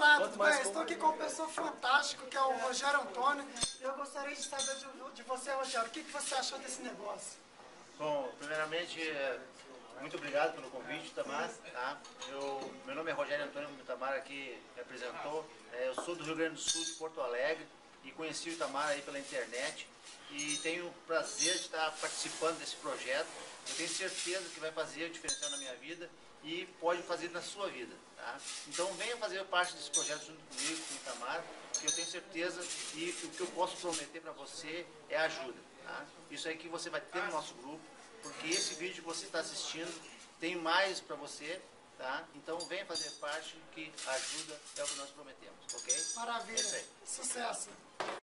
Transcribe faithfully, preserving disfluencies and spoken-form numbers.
Olá, tudo bem? Estou aqui com uma pessoa fantástica, que é o Rogério Antônio. Eu gostaria de saber de, de você, Rogério, o que, que você achou desse negócio? Bom, primeiramente, muito obrigado pelo convite, Itamar. Tá? Eu, meu nome é Rogério Antônio, como o Itamar aqui me apresentou. É, eu sou do Rio Grande do Sul, de Porto Alegre, e conheci o Itamar aí pela internet. E tenho o prazer de estar participando desse projeto. Eu tenho certeza que vai fazer a diferença na minha vida e pode fazer na sua vida. Tá? Então venha fazer parte desse projeto junto comigo, com o Itamar, que eu tenho certeza e o que eu posso prometer para você é ajuda. Tá? Isso aí que você vai ter no nosso grupo, porque esse vídeo que você está assistindo tem mais para você. Tá? Então venha fazer parte, que a ajuda é o que nós prometemos, ok? Maravilha, É isso aí. Sucesso!